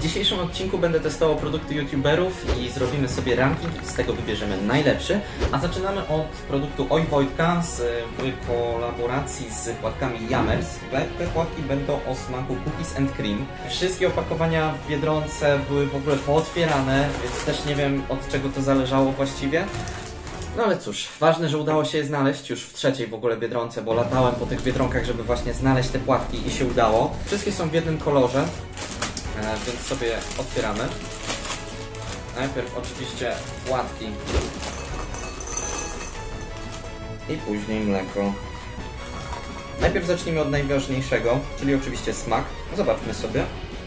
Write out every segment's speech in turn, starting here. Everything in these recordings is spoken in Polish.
dzisiejszym odcinku będę testował produkty youtuberów i zrobimy sobie ranking i z tego wybierzemy najlepszy. A zaczynamy od produktu Oj Wojtka w kolaboracji z płatkami Jammers. Te płatki będą o smaku cookies and cream. Wszystkie opakowania w Biedronce były w ogóle pootwierane, więc też nie wiem, od czego to zależało właściwie. No ale cóż, ważne, że udało się je znaleźć już w trzeciej w ogóle Biedronce, bo latałem po tych Biedronkach, żeby właśnie znaleźć te płatki i się udało. Wszystkie są w jednym kolorze, więc sobie otwieramy. Najpierw oczywiście płatki i później mleko. Najpierw zacznijmy od najważniejszego, czyli oczywiście smak. Zobaczmy sobie.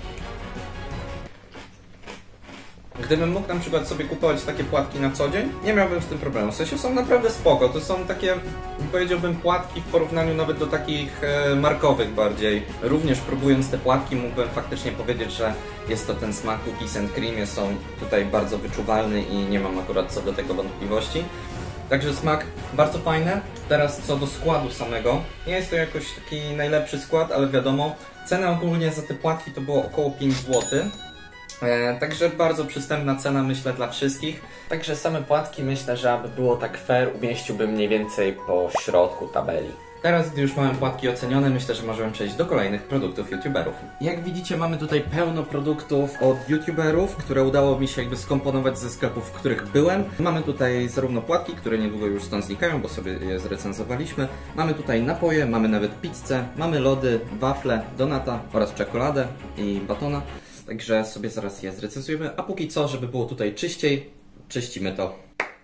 Gdybym mógł na przykład sobie kupować takie płatki na co dzień, nie miałbym z tym problemu. W sensie są naprawdę spoko. To są takie, powiedziałbym, płatki w porównaniu nawet do takich markowych bardziej. Również próbując te płatki mógłbym faktycznie powiedzieć, że jest to ten smak cookies and cream. Są tutaj bardzo wyczuwalny i nie mam akurat co do tego wątpliwości. Także smak bardzo fajny. Teraz co do składu samego. Nie jest to jakoś taki najlepszy skład, ale wiadomo, cena ogólnie za te płatki to było około 5 zł. Także bardzo przystępna cena, myślę, dla wszystkich. Także same płatki, myślę, że aby było tak fair, umieściłbym mniej więcej po środku tabeli. Teraz, gdy już mamy płatki ocenione, myślę, że możemy przejść do kolejnych produktów youtuberów. Jak widzicie, mamy tutaj pełno produktów od youtuberów, które udało mi się jakby skomponować ze sklepów, w których byłem. Mamy tutaj zarówno płatki, które niedługo już stąd znikają, bo sobie je zrecenzowaliśmy. Mamy tutaj napoje, mamy nawet pizzę, mamy lody, wafle, donata oraz czekoladę i batona. Także sobie zaraz je zrecenzujemy, a póki co, żeby było tutaj czyściej, czyścimy to.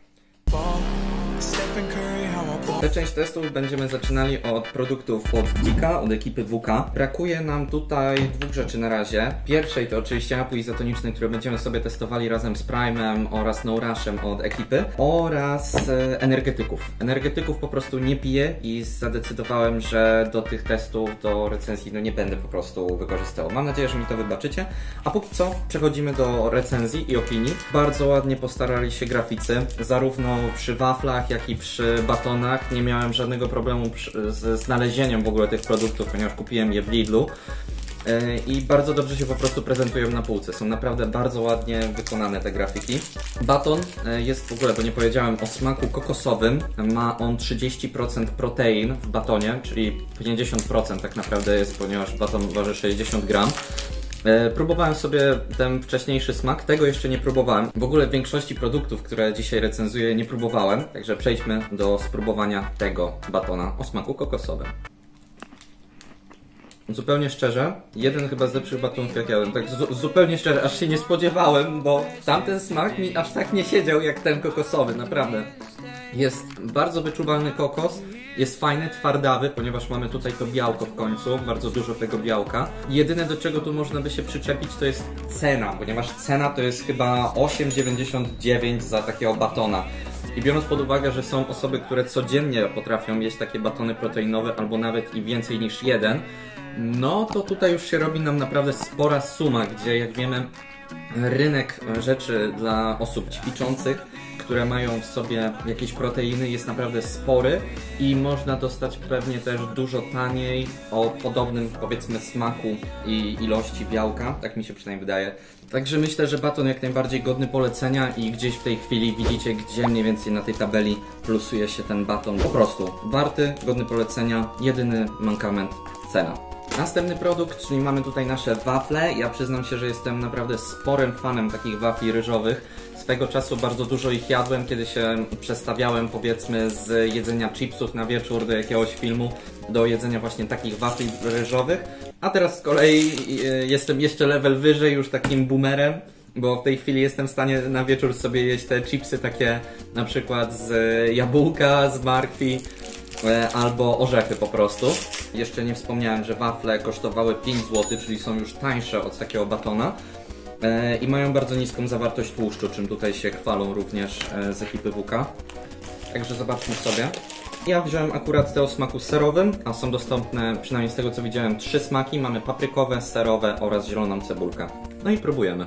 Tę część testów będziemy zaczynali od produktów od Dika, od ekipy WK. Brakuje nam tutaj dwóch rzeczy na razie. Pierwszej to oczywiście napój izotoniczny, który będziemy sobie testowali razem z Prime'em oraz No Rushem od ekipy. Oraz energetyków. Energetyków po prostu nie piję i zadecydowałem, że do tych testów, do recenzji nie będę po prostu wykorzystywał. Mam nadzieję, że mi to wybaczycie. A póki co przechodzimy do recenzji i opinii. Bardzo ładnie postarali się graficy, zarówno przy waflach, jak i przy batonach. Nie miałem żadnego problemu ze znalezieniem w ogóle tych produktów, ponieważ kupiłem je w Lidlu i bardzo dobrze się po prostu prezentują na półce. Są naprawdę bardzo ładnie wykonane te grafiki. Baton jest w ogóle, bo nie powiedziałem, o smaku kokosowym. Ma on 30% protein w batonie, czyli 50% tak naprawdę jest, ponieważ baton waży 60 gram. Próbowałem sobie ten wcześniejszy smak, tego jeszcze nie próbowałem. W ogóle większości produktów, które dzisiaj recenzuję, nie próbowałem. Także przejdźmy do spróbowania tego batona o smaku kokosowym. Zupełnie szczerze, jeden chyba z lepszych batonów jak jadłem. Tak zupełnie szczerze, aż się nie spodziewałem, bo tamten smak mi aż tak nie siedział jak ten kokosowy, naprawdę. Jest bardzo wyczuwalny kokos. Jest fajny, twardawy, ponieważ mamy tutaj to białko w końcu, bardzo dużo tego białka. Jedyne, do czego tu można by się przyczepić, to jest cena, ponieważ cena to jest chyba 8,99 za takiego batona. I biorąc pod uwagę, że są osoby, które codziennie potrafią jeść takie batony proteinowe, albo nawet i więcej niż jeden, no to tutaj już się robi nam naprawdę spora suma, gdzie jak wiemy, rynek rzeczy dla osób ćwiczących, które mają w sobie jakieś proteiny, jest naprawdę spory i można dostać pewnie też dużo taniej o podobnym, powiedzmy, smaku i ilości białka, tak mi się przynajmniej wydaje. Także myślę, że baton jak najbardziej godny polecenia i gdzieś w tej chwili widzicie, gdzie mniej więcej na tej tabeli plusuje się ten baton. Po prostu warty, godny polecenia, jedyny mankament cena. Następny produkt, czyli mamy tutaj nasze wafle. Ja przyznam się, że jestem naprawdę sporym fanem takich wafli ryżowych. Swego czasu bardzo dużo ich jadłem, kiedy się przestawiałem, powiedzmy, z jedzenia chipsów na wieczór do jakiegoś filmu do jedzenia właśnie takich wafli ryżowych. A teraz z kolei jestem jeszcze level wyżej, już takim boomerem, bo w tej chwili jestem w stanie na wieczór sobie jeść te chipsy takie na przykład z jabłka, z markwi, albo orzechy po prostu. Jeszcze nie wspomniałem, że wafle kosztowały 5 zł, czyli są już tańsze od takiego batona i mają bardzo niską zawartość tłuszczu, czym tutaj się chwalą również z ekipy WK. Także zobaczmy sobie. Ja wziąłem akurat te o smaku serowym, a są dostępne, przynajmniej z tego co widziałem, 3 smaki. Mamy paprykowe, serowe oraz zieloną cebulkę. No i próbujemy.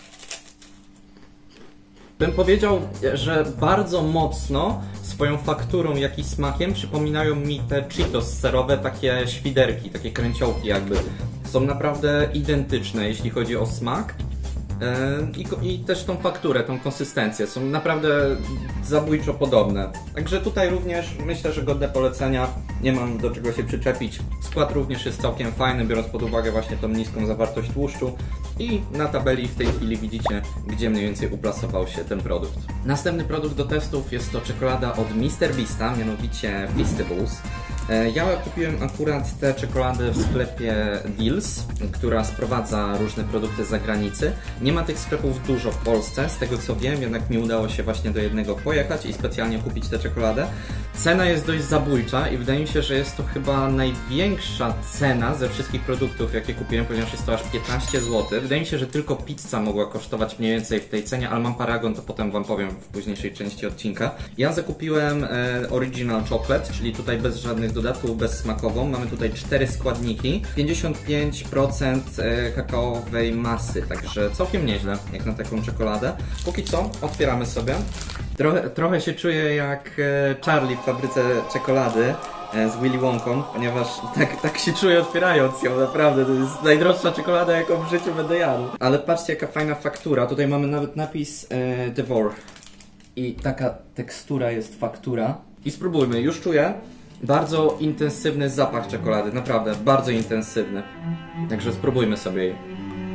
Bym powiedział, że bardzo mocno swoją fakturą, jak i smakiem przypominają mi te Cheetos serowe, takie świderki, takie kręciołki jakby. Są naprawdę identyczne, jeśli chodzi o smak. I też tą fakturę, tą konsystencję. Są naprawdę zabójczo podobne. Także tutaj również myślę, że godne polecenia. Nie mam do czego się przyczepić. Skład również jest całkiem fajny, biorąc pod uwagę właśnie tą niską zawartość tłuszczu. I na tabeli w tej chwili widzicie, gdzie mniej więcej uplasował się ten produkt. Następny produkt do testów jest to czekolada od MrBeasta, mianowicie Feastables. Ja kupiłem akurat tę czekoladę w sklepie Deals, która sprowadza różne produkty z zagranicy. Nie ma tych sklepów dużo w Polsce, z tego co wiem, jednak mi udało się właśnie do jednego pojechać i specjalnie kupić tę czekoladę. Cena jest dość zabójcza i wydaje mi się, że jest to chyba największa cena ze wszystkich produktów, jakie kupiłem, ponieważ jest to aż 15 zł. Wydaje mi się, że tylko pizza mogła kosztować mniej więcej w tej cenie, ale mam paragon, to potem Wam powiem w późniejszej części odcinka. Ja zakupiłem Original Chocolate, czyli tutaj bez żadnych dodatków, bezsmakową. Mamy tutaj 4 składniki, 55% kakaowej masy, także całkiem nieźle jak na taką czekoladę. Póki co otwieramy sobie. Trochę się czuję jak Charlie w fabryce czekolady z Willy Wonką, ponieważ tak się czuję otwierając ją, naprawdę. To jest najdroższa czekolada, jaką w życiu będę jadł. Ale patrzcie, jaka fajna faktura. Tutaj mamy nawet napis Devour. I taka tekstura jest faktura. I spróbujmy, już czuję bardzo intensywny zapach czekolady, naprawdę bardzo intensywny. Także spróbujmy sobie jej.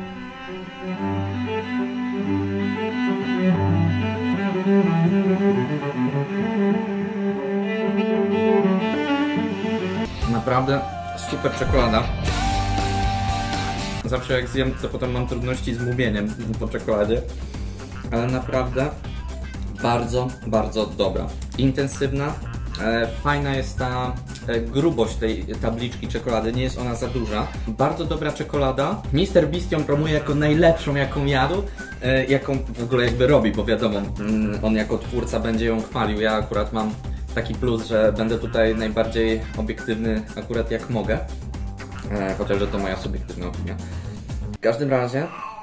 Naprawdę super czekolada. Zawsze jak zjem, to potem mam trudności z mówieniem po czekoladzie. Ale naprawdę bardzo, bardzo dobra. Intensywna. Fajna jest ta grubość tej tabliczki czekolady, nie jest ona za duża. Bardzo dobra czekolada. MrBeast ją promuje jako najlepszą, jaką jadł, jaką w ogóle jakby robi, bo wiadomo, on jako twórca będzie ją chwalił. Ja akurat mam taki plus, że będę tutaj najbardziej obiektywny akurat jak mogę. Chociaż to moja subiektywna opinia. W każdym razie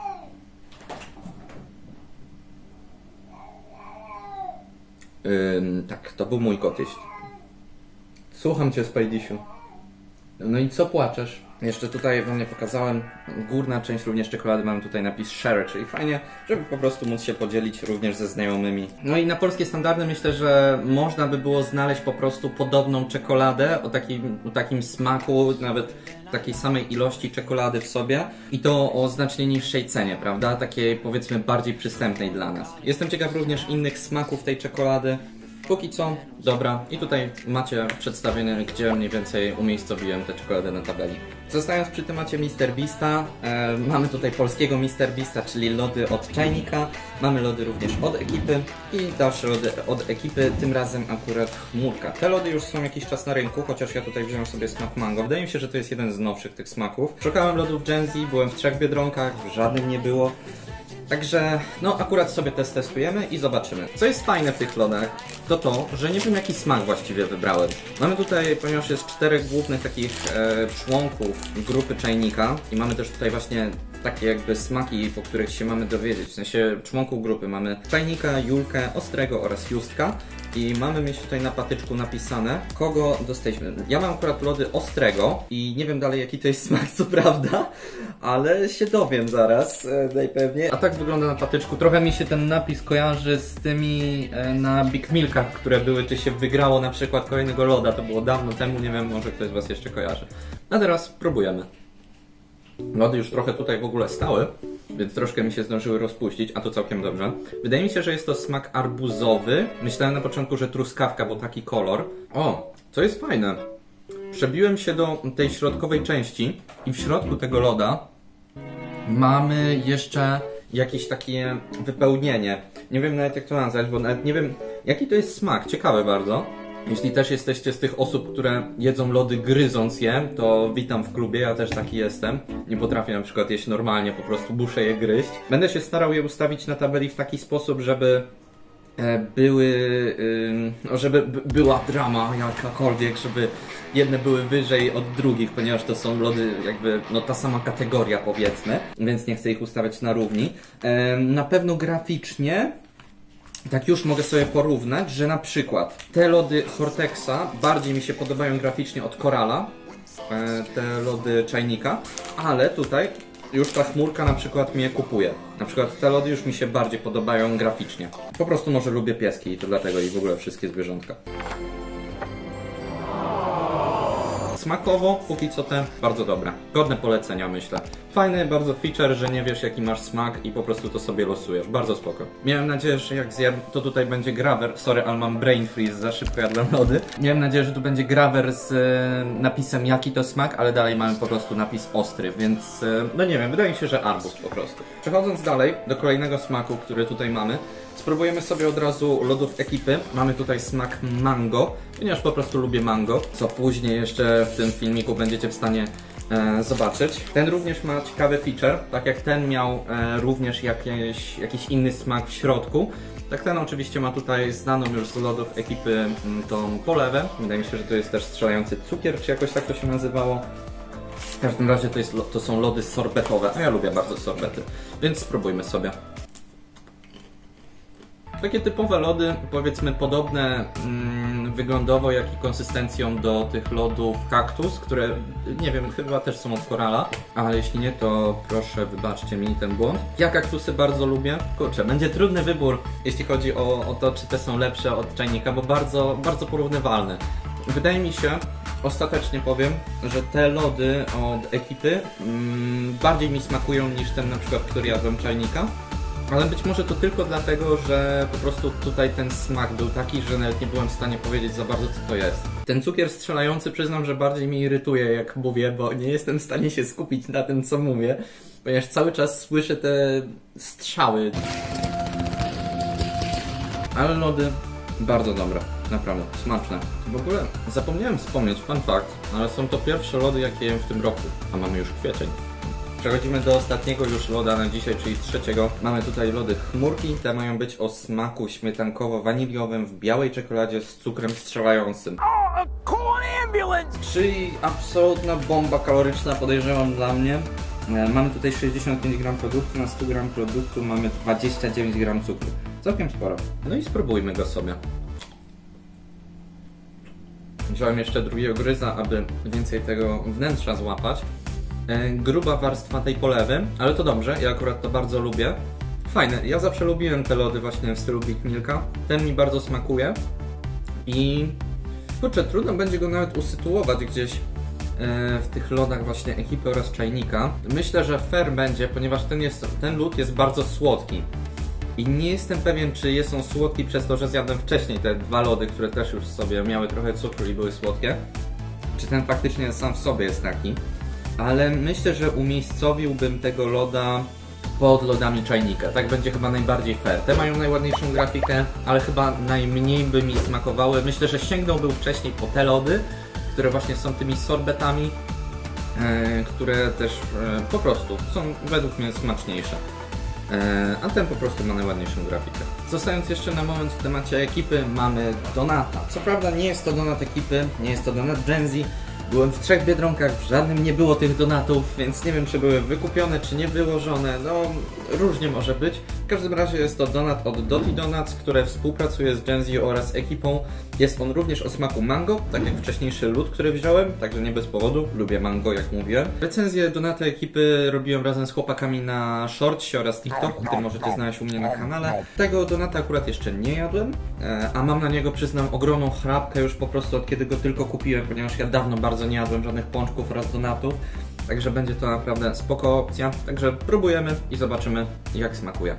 tak, to był mój kotyś. Słucham Cię, Spajdisiu. No i co płaczesz? Jeszcze tutaj Wam nie pokazałem, górna część również czekolady, mamy tutaj napis share, czyli fajnie, żeby po prostu móc się podzielić również ze znajomymi. No i na polskie standardy myślę, że można by było znaleźć po prostu podobną czekoladę o takim smaku, nawet takiej samej ilości czekolady w sobie i to o znacznie niższej cenie, prawda? Takiej powiedzmy bardziej przystępnej dla nas. Jestem ciekaw również innych smaków tej czekolady. Póki co, dobra. I tutaj macie przedstawione, gdzie mniej więcej umiejscowiłem tę czekoladę na tabeli. Zostając przy temacie MrBeasta, mamy tutaj polskiego MrBeasta, czyli lody od Czajnika. Mamy lody również od ekipy i dalsze lody od ekipy, tym razem akurat chmurka. Te lody już są jakiś czas na rynku, chociaż ja tutaj wziąłem sobie smak mango. Wydaje mi się, że to jest jeden z nowszych tych smaków. Szukałem lodów Gen Z, byłem w 3 Biedronkach, w żadnym nie było. Także, no akurat sobie testujemy i zobaczymy. Co jest fajne w tych lodach, to to, że nie wiem jaki smak właściwie wybrałem. Mamy tutaj, ponieważ jest 4 głównych takich członków grupy Czajnika i mamy też tutaj właśnie takie jakby smaki, po których się mamy dowiedzieć. W sensie członków grupy mamy Czajnika, Julkę, Ostrego oraz Justka. I mamy mieć tutaj na patyczku napisane, kogo dostaliśmy. Ja mam akurat lody Ostrego i nie wiem dalej jaki to jest smak, co prawda, ale się dowiem zaraz, najpewniej. A tak wygląda na patyczku. Trochę mi się ten napis kojarzy z tymi na Big Milkach, które były, czy się wygrało na przykład kolejnego loda. To było dawno temu, nie wiem, może ktoś z Was jeszcze kojarzy. A teraz próbujemy. Lody już trochę tutaj w ogóle stały, więc troszkę mi się zdążyły rozpuścić, a to całkiem dobrze. Wydaje mi się, że jest to smak arbuzowy. Myślałem na początku, że truskawka, bo taki kolor. O, co jest fajne. Przebiłem się do tej środkowej części i w środku tego loda mamy jeszcze jakieś takie wypełnienie. Nie wiem nawet jak to nazwać, bo nawet nie wiem jaki to jest smak. Ciekawe bardzo. Jeśli też jesteście z tych osób, które jedzą lody gryząc je, to witam w klubie, ja też taki jestem. Nie potrafię na przykład jeść normalnie, po prostu muszę je gryźć. Będę się starał je ustawić na tabeli w taki sposób, żeby była drama jakakolwiek, żeby jedne były wyżej od drugich, ponieważ to są lody jakby, no ta sama kategoria powiedzmy, więc nie chcę ich ustawiać na równi. Na pewno graficznie tak już mogę sobie porównać, że na przykład te lody Hortexa bardziej mi się podobają graficznie od Corala, te lody Czajnika, ale tutaj już ta chmurka na przykład mnie kupuje. Na przykład te lody już mi się bardziej podobają graficznie. Po prostu może lubię pieski i to dlatego i w ogóle wszystkie zwierzątka. Smakowo, póki co te bardzo dobre. Godne polecenia, myślę. Fajny bardzo feature, że nie wiesz jaki masz smak i po prostu to sobie losujesz. Bardzo spoko. Miałem nadzieję, że jak zjem, to tutaj będzie grawer. Sorry, ale mam brain freeze, za szybko jadłem lody. Miałem nadzieję, że tu będzie grawer z napisem jaki to smak, ale dalej mamy po prostu napis ostry, więc no nie wiem, wydaje mi się, że arbuz po prostu. Przechodząc dalej do kolejnego smaku, który tutaj mamy, spróbujemy sobie od razu lodów ekipy. Mamy tutaj smak mango, ponieważ po prostu lubię mango, co później jeszcze w tym filmiku będziecie w stanie zobaczyć. Ten również ma ciekawy feature, tak jak ten miał również jakiś inny smak w środku. Tak ten oczywiście ma tutaj znaną już z lodów ekipy tą polewę. Wydaje mi się, że to jest też strzelający cukier, czy jakoś tak to się nazywało. W każdym razie to są lody sorbetowe, a ja lubię bardzo sorbety, więc spróbujmy sobie. Takie typowe lody, powiedzmy podobne wyglądowo, jak i konsystencją do tych lodów kaktus, które nie wiem, chyba też są od Corala, ale jeśli nie, to proszę wybaczcie mi ten błąd. Ja kaktusy bardzo lubię. Kurczę, będzie trudny wybór, jeśli chodzi o to, czy te są lepsze od czajnika, bo bardzo porównywalne. Wydaje mi się, ostatecznie powiem, że te lody od ekipy bardziej mi smakują niż ten na przykład, który jadłem czajnika. Ale być może to tylko dlatego, że po prostu tutaj ten smak był taki, że nawet nie byłem w stanie powiedzieć za bardzo, co to jest. Ten cukier strzelający, przyznam, że bardziej mi irytuje, jak mówię, bo nie jestem w stanie się skupić na tym, co mówię, ponieważ cały czas słyszę te strzały. Ale lody bardzo dobre, naprawdę, smaczne. W ogóle zapomniałem wspomnieć, fun fact, ale są to pierwsze lody, jakie jem w tym roku, a mamy już kwiecień. Przechodzimy do ostatniego już loda na dzisiaj, czyli trzeciego. Mamy tutaj lody chmurki. Te mają być o smaku śmietankowo-waniliowym w białej czekoladzie z cukrem strzelającym. Czyli absolutna bomba kaloryczna, podejrzewam, dla mnie. Mamy tutaj 65 gram produktu, na 100 gram produktu mamy 29 gram cukru. Całkiem sporo. No i spróbujmy go sobie. Wziąłem jeszcze drugiego gryza, aby więcej tego wnętrza złapać. Gruba warstwa tej polewy, ale to dobrze, ja akurat to bardzo lubię. Fajne, ja zawsze lubiłem te lody właśnie w stylu Big Milka. Ten mi bardzo smakuje i kurczę, trudno będzie go nawet usytuować gdzieś w tych lodach właśnie ekipy oraz czajnika. Myślę, że fair będzie, ponieważ ten lód jest bardzo słodki. I nie jestem pewien, czy jest on słodki przez to, że zjadłem wcześniej te dwa lody, które też już sobie miały trochę cukru i były słodkie. Czy ten faktycznie sam w sobie jest taki. Ale myślę, że umiejscowiłbym tego loda pod lodami czajnika. Tak będzie chyba najbardziej fair. Te mają najładniejszą grafikę, ale chyba najmniej by mi smakowały. Myślę, że sięgnąłbym wcześniej po te lody, które właśnie są tymi sorbetami, które też po prostu są według mnie smaczniejsze. A ten po prostu ma najładniejszą grafikę. Zostając jeszcze na moment w temacie ekipy, mamy Donata. Co prawda nie jest to donat ekipy, nie jest to donat Gen Z. Byłem w 3 Biedronkach, w żadnym nie było tych donatów, więc nie wiem, czy były wykupione, czy nie wyłożone, no różnie może być. W każdym razie jest to donat od Dotty Donuts, które współpracuje z Gen Z oraz ekipą. Jest on również o smaku mango, tak jak wcześniejszy lód, który wziąłem, także nie bez powodu, lubię mango, jak mówiłem. Recenzję donaty ekipy robiłem razem z chłopakami na Shortsie oraz TikToku, który możecie znaleźć u mnie na kanale. Tego donata akurat jeszcze nie jadłem, a mam na niego, przyznam, ogromną chrapkę już po prostu od kiedy go tylko kupiłem, ponieważ ja dawno bardzo nie jadłem żadnych pączków oraz donatów. Także będzie to naprawdę spoko opcja. Także próbujemy i zobaczymy, jak smakuje.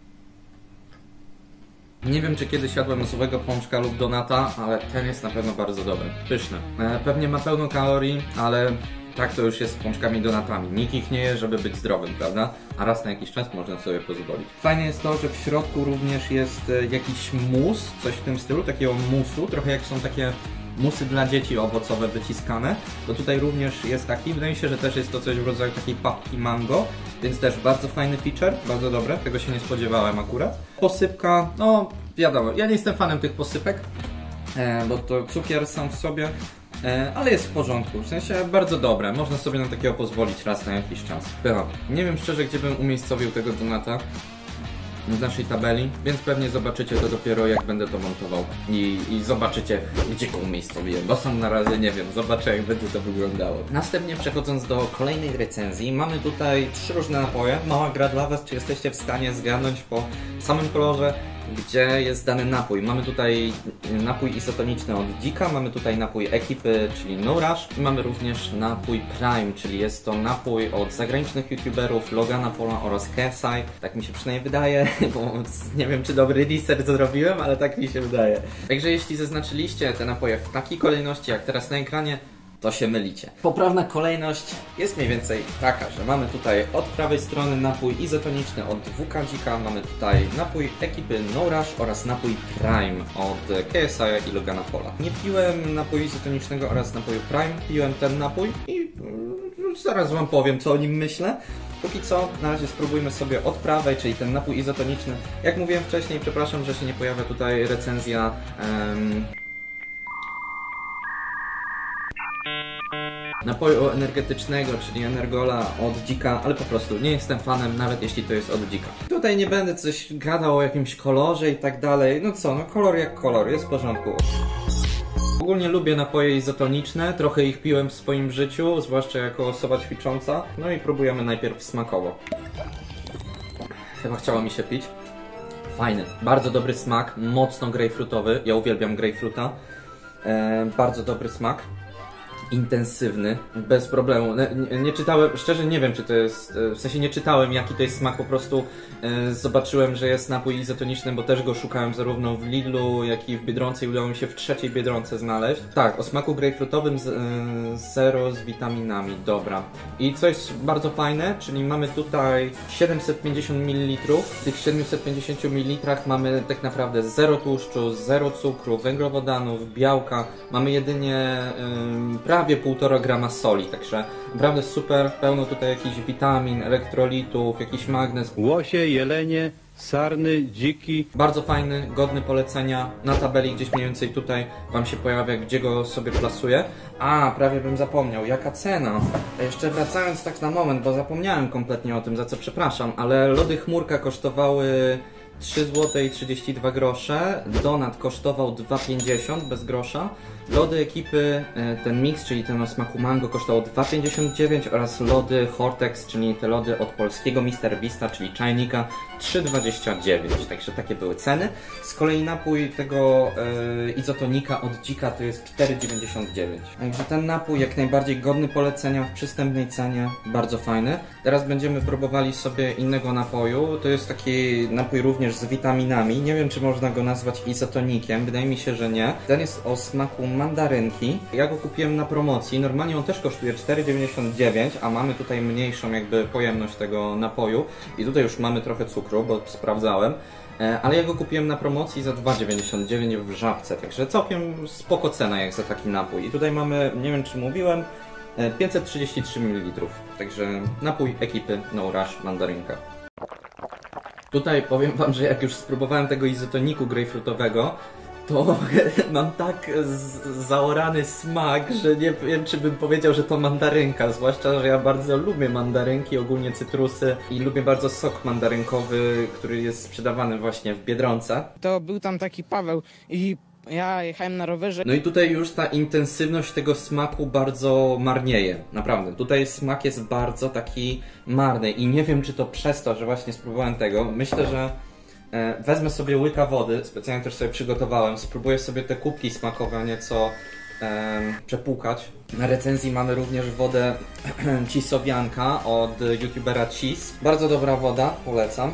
Nie wiem, czy kiedyś jadłem złego pączka lub donata, ale ten jest na pewno bardzo dobry. Pyszny. Pewnie ma pełno kalorii, ale tak to już jest z pączkami i donatami. Nikt ich nie je, żeby być zdrowym, prawda? A raz na jakiś czas można sobie pozwolić. Fajne jest to, że w środku również jest jakiś mus, coś w tym stylu, takiego musu, trochę jak są takie musy dla dzieci owocowe wyciskane, to tutaj również jest taki. Wydaje mi się, że też jest to coś w rodzaju takiej papki mango, więc też bardzo fajny feature, bardzo dobre, tego się nie spodziewałem akurat. Posypka, no wiadomo, ja nie jestem fanem tych posypek, bo to cukier sam w sobie, ale jest w porządku, w sensie bardzo dobre, można sobie na takiego pozwolić raz na jakiś czas. Nie wiem szczerze, gdzie bym umiejscowił tego donata. w naszej tabeli, więc pewnie zobaczycie to dopiero jak będę to montował i zobaczycie, gdzie go umiejscowiłem, bo sam na razie nie wiem, zobaczę jak będzie to wyglądało. Następnie przechodząc do kolejnej recenzji, mamy tutaj 3 różne napoje. Mała gra dla Was, czy jesteście w stanie zgadnąć po samym kolorze, gdzie jest dany napój. Mamy tutaj napój izotoniczny od Dzika, mamy tutaj napój ekipy, czyli No Rush i mamy również napój Prime, czyli jest to napój od zagranicznych youtuberów Logana Paula oraz KSI. Tak mi się przynajmniej wydaje, bo nie wiem czy dobry research zrobiłem, ale tak mi się wydaje. Także jeśli zaznaczyliście te napoje w takiej kolejności jak teraz na ekranie, to się mylicie. Poprawna kolejność jest mniej więcej taka, że mamy tutaj od prawej strony napój izotoniczny od WK Dzika, mamy tutaj napój ekipy No Rush oraz napój Prime od KSI i Logana Paula. Nie piłem napoju izotonicznego oraz napoju Prime, piłem ten napój i zaraz Wam powiem, co o nim myślę. Póki co, na razie spróbujmy sobie od prawej, czyli ten napój izotoniczny. Jak mówiłem wcześniej, przepraszam, że się nie pojawia tutaj recenzja napoju energetycznego, czyli Energola od Dzika, ale po prostu nie jestem fanem, nawet jeśli to jest od Dzika. Tutaj nie będę coś gadał o jakimś kolorze i tak dalej. No co, no kolor jak kolor, jest w porządku. Ogólnie lubię napoje izotoniczne, trochę ich piłem w swoim życiu, zwłaszcza jako osoba ćwicząca. No i próbujemy najpierw smakowo. Chyba chciało mi się pić. Fajny, bardzo dobry smak, mocno grejpfrutowy, ja uwielbiam grejpfruta. Bardzo dobry smak. Intensywny, bez problemu. Nie czytałem, szczerze nie wiem czy to jest, w sensie nie czytałem jaki to jest smak, po prostu zobaczyłem, że jest napój izotoniczny, bo też go szukałem zarówno w Lidlu, jak i w Biedronce i udało mi się w trzeciej Biedronce znaleźć. Tak, o smaku grejpfrutowym zero z witaminami, dobra. I co jest bardzo fajne, czyli mamy tutaj 750 ml, w tych 750 ml mamy tak naprawdę zero tłuszczu, zero cukru, węglowodanów, białka, mamy jedynie prawie 1,5 grama soli, także naprawdę super, pełno tutaj jakichś witamin, elektrolitów, jakiś magnez. Łosie, jelenie, sarny, dziki. Bardzo fajny, godny polecenia. Na tabeli gdzieś mniej więcej tutaj Wam się pojawia, gdzie go sobie plasuję. A, prawie bym zapomniał, jaka cena? A jeszcze wracając tak na moment, bo zapomniałem kompletnie o tym, za co przepraszam, ale lody Chmurka kosztowały 3,32 zł, donat kosztował 2,50 bez grosza, lody ekipy, ten mix, czyli ten o smaku mango kosztował 2,59 oraz lody Hortex, czyli te lody od polskiego Mr. Beasta, czyli czajnika 3,29, także takie były ceny. Z kolei napój tego izotonika od Dzika to jest 4,99, także ten napój jak najbardziej godny polecenia w przystępnej cenie, bardzo fajny. Teraz będziemy próbowali sobie innego napoju, to jest taki napój również z witaminami, nie wiem czy można go nazwać izotonikiem, wydaje mi się, że nie. Ten jest o smaku mandarynki, ja go kupiłem na promocji, normalnie on też kosztuje 4,99, a mamy tutaj mniejszą jakby pojemność tego napoju i tutaj już mamy trochę cukru, bo sprawdzałem, ale ja go kupiłem na promocji za 2,99 w Żabce, także całkiem spoko cena jak za taki napój. I tutaj mamy, nie wiem czy mówiłem, 533 ml, także napój ekipy No Rush mandarynka. Tutaj powiem Wam, że jak już spróbowałem tego izotoniku grejpfrutowego, to mam tak zaorany smak, że nie wiem czy bym powiedział, że to mandarynka, zwłaszcza, że ja bardzo lubię mandarynki, ogólnie cytrusy i lubię bardzo sok mandarynkowy, który jest sprzedawany właśnie w Biedronce. To był tam taki Paweł i ja jechałem na rowerze. No i tutaj już ta intensywność tego smaku bardzo marnieje, naprawdę. Tutaj smak jest bardzo taki marny i nie wiem czy to przez to, że właśnie spróbowałem tego. Myślę, że wezmę sobie łyka wody, specjalnie też sobie przygotowałem, spróbuję sobie te kubki smakowe nieco przepłukać. Na recenzji mamy również wodę Cheese'owianka od youtubera Cheese. Bardzo dobra woda, polecam.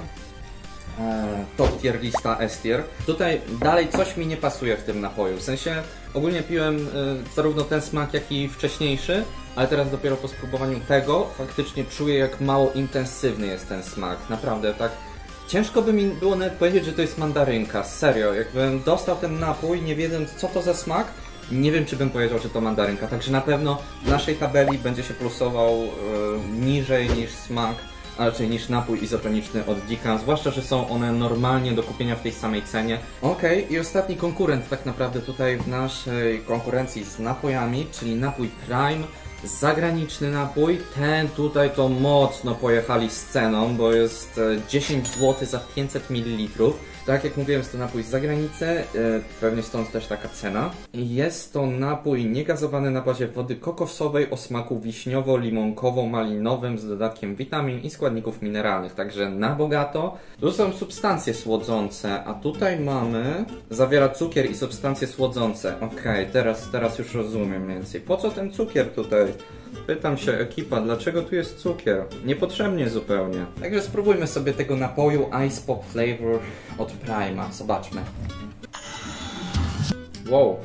Top tier lista S tier. Tutaj dalej coś mi nie pasuje w tym napoju, w sensie ogólnie piłem zarówno ten smak jak i wcześniejszy, ale teraz dopiero po spróbowaniu tego faktycznie czuję jak mało intensywny jest ten smak, naprawdę tak. Ciężko by mi było nawet powiedzieć, że to jest mandarynka, serio, jakbym dostał ten napój nie wiedząc co to za smak, nie wiem czy bym powiedział, że to mandarynka, także na pewno w naszej tabeli będzie się plusował niżej niż smak, a raczej niż napój izotoniczny od Dzika, zwłaszcza, że są one normalnie do kupienia w tej samej cenie. Okej, i ostatni konkurent tak naprawdę tutaj w naszej konkurencji z napojami, czyli napój Prime zagraniczny napój. Ten tutaj to mocno pojechali z ceną, bo jest 10 zł za 500 ml. Tak jak mówiłem, jest to napój z zagranicy, pewnie stąd też taka cena. Jest to napój niegazowany na bazie wody kokosowej o smaku wiśniowo-limonkowo-malinowym z dodatkiem witamin i składników mineralnych, także na bogato. Tu są substancje słodzące, a tutaj mamy... Zawiera cukier i substancje słodzące. Okej, teraz już rozumiem mniej więcej. Po co ten cukier tutaj? Pytam się ekipa, dlaczego tu jest cukier? Niepotrzebnie zupełnie. Także spróbujmy sobie tego napoju Ice Pop Flavor od Prima. Zobaczmy. Wow.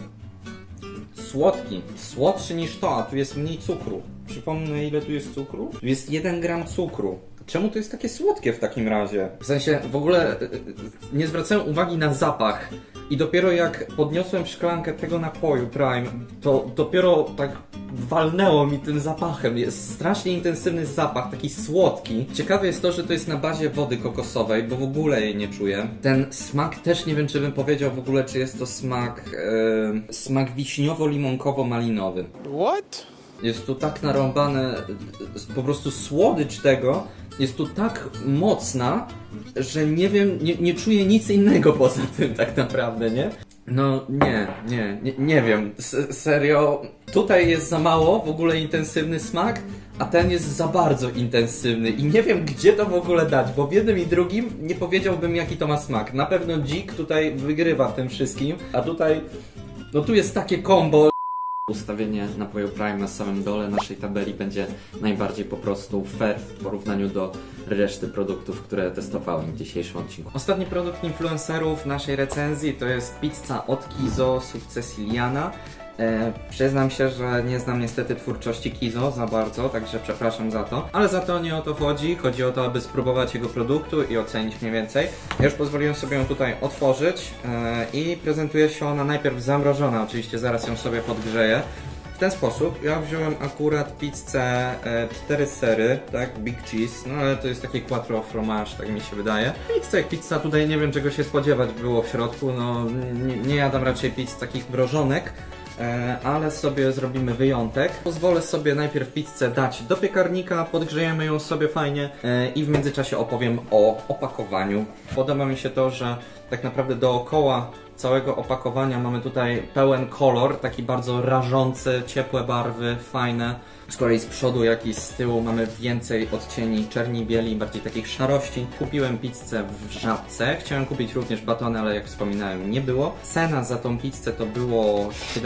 Słodki. Słodszy niż to, a tu jest mniej cukru. Przypomnę, ile tu jest cukru? Tu jest 1 gram cukru. Czemu to jest takie słodkie w takim razie? W sensie, w ogóle nie zwracałem uwagi na zapach. I dopiero jak podniosłem szklankę tego napoju Prime, to dopiero tak walnęło mi tym zapachem. Jest strasznie intensywny zapach, taki słodki. Ciekawe jest to, że to jest na bazie wody kokosowej, bo w ogóle jej nie czuję. Ten smak też nie wiem, czy bym powiedział w ogóle, czy jest to smak smak wiśniowo-limonkowo-malinowy. What? Jest tu tak narąbane, po prostu słodycz tego jest tu tak mocna, że nie wiem, nie czuję nic innego poza tym tak naprawdę, nie? No nie wiem, serio, tutaj jest za mało w ogóle intensywny smak, a ten jest za bardzo intensywny i nie wiem, gdzie to w ogóle dać, bo w jednym i drugim nie powiedziałbym, jaki to ma smak. Na pewno dzik tutaj wygrywa w tym wszystkim, a tutaj, no tu jest takie combo. Ustawienie napoju Prime na samym dole naszej tabeli będzie najbardziej po prostu fair w porównaniu do reszty produktów, które testowałem w dzisiejszym odcinku. Ostatni produkt influencerów naszej recenzji to jest pizza od Kizo Successiliana. Przyznam się, że nie znam niestety twórczości Kizo za bardzo, także przepraszam za to. Ale za to nie o to chodzi. Chodzi o to, aby spróbować jego produktu i ocenić mniej więcej. Ja już pozwoliłem sobie ją tutaj otworzyć i prezentuje się ona najpierw zamrożona. Oczywiście zaraz ją sobie podgrzeję. W ten sposób ja wziąłem akurat pizzę 4 sery, tak, Big Cheese, no ale to jest takie quattro fromage, tak mi się wydaje. Pizza jak pizza, tutaj nie wiem czego się spodziewać było w środku, no nie jadam raczej pizz takich mrożonek. Ale sobie zrobimy wyjątek. Pozwolę sobie najpierw pizzę dać do piekarnika, podgrzejemy ją sobie fajnie i w międzyczasie opowiem o opakowaniu. Podoba mi się to, że tak naprawdę dookoła całego opakowania mamy tutaj pełen kolor, taki bardzo rażący, ciepłe barwy, fajne. Z kolei z przodu, jak i z tyłu mamy więcej odcieni czerni, bieli, bardziej takich szarości. Kupiłem pizzę w żabce. Chciałem kupić również batony, ale jak wspominałem, nie było. Cena za tą pizzę to było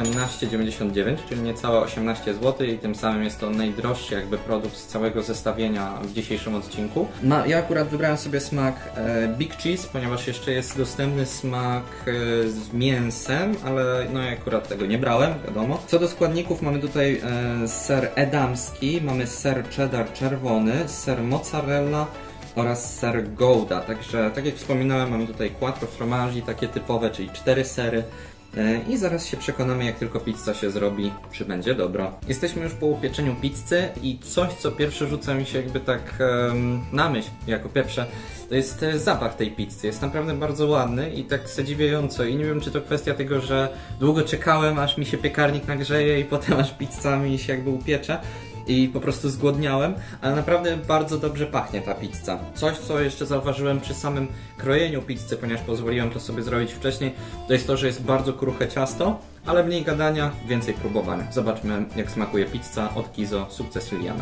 17,99, czyli niecałe 18 zł i tym samym jest to najdroższy jakby produkt z całego zestawienia w dzisiejszym odcinku. No, ja akurat wybrałem sobie smak Big Cheese, ponieważ jeszcze jest dostępny smak z mięsem, ale no ja akurat tego nie brałem, wiadomo. Co do składników, mamy tutaj ser edamski, mamy ser cheddar czerwony, ser mozzarella oraz ser gouda. Także tak jak wspominałem, mamy tutaj quattro formaggi, takie typowe, czyli 4 sery. I zaraz się przekonamy, jak tylko pizza się zrobi, czy będzie dobra. Jesteśmy już po upieczeniu pizzy i coś, co pierwsze rzuca mi się jakby tak na myśl, jako pierwsze, to jest zapach tej pizzy. Jest naprawdę bardzo ładny i tak zadziwiająco. I nie wiem, czy to kwestia tego, że długo czekałem, aż mi się piekarnik nagrzeje i potem aż pizza mi się jakby upiecze. I po prostu zgłodniałem, ale naprawdę bardzo dobrze pachnie ta pizza. Coś, co jeszcze zauważyłem przy samym krojeniu pizzy, ponieważ pozwoliłem to sobie zrobić wcześniej, to jest to, że jest bardzo kruche ciasto, ale mniej gadania, więcej próbowania. Zobaczmy, jak smakuje pizza od Kizo Successiliana.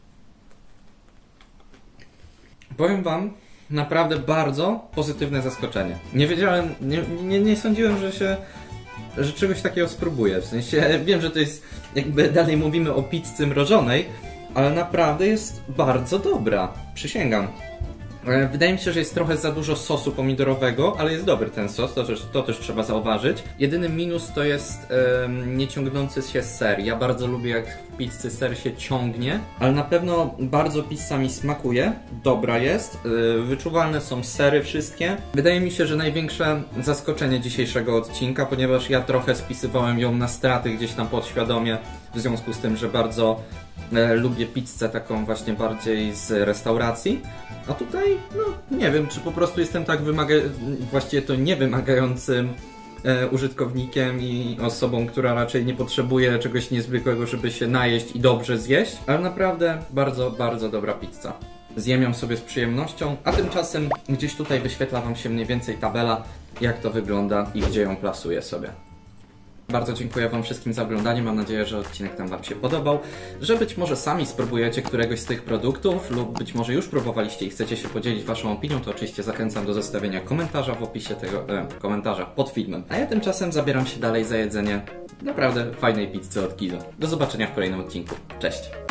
Powiem wam, naprawdę bardzo pozytywne zaskoczenie. Nie wiedziałem, nie sądziłem, że czegoś takiego spróbuję. W sensie wiem, że to jest jakby dalej mówimy o pizzy mrożonej, ale naprawdę jest bardzo dobra. Przysięgam. Wydaje mi się, że jest trochę za dużo sosu pomidorowego, ale jest dobry ten sos, to też trzeba zauważyć. Jedyny minus to jest nieciągnący się ser. Ja bardzo lubię, jak w pizzy ser się ciągnie, ale na pewno bardzo pizza mi smakuje, dobra jest, wyczuwalne są sery wszystkie. Wydaje mi się, że największe zaskoczenie dzisiejszego odcinka, ponieważ ja trochę spisywałem ją na straty gdzieś tam podświadomie, w związku z tym, że bardzo lubię pizzę taką właśnie bardziej z restauracji. A tutaj, no nie wiem, czy po prostu jestem tak właściwie to niewymagającym użytkownikiem i osobą, która raczej nie potrzebuje czegoś niezwykłego, żeby się najeść i dobrze zjeść, ale naprawdę bardzo, bardzo dobra pizza. Zjem ją sobie z przyjemnością, a tymczasem gdzieś tutaj wyświetla Wam się mniej więcej tabela, jak to wygląda i gdzie ją plasuję sobie. Bardzo dziękuję Wam wszystkim za oglądanie, mam nadzieję, że odcinek tam Wam się podobał, że być może sami spróbujecie któregoś z tych produktów lub być może już próbowaliście i chcecie się podzielić Waszą opinią, to oczywiście zachęcam do zostawienia komentarza w opisie tego, komentarza pod filmem. A ja tymczasem zabieram się dalej za jedzenie naprawdę fajnej pizzy od Kizo. Do zobaczenia w kolejnym odcinku. Cześć!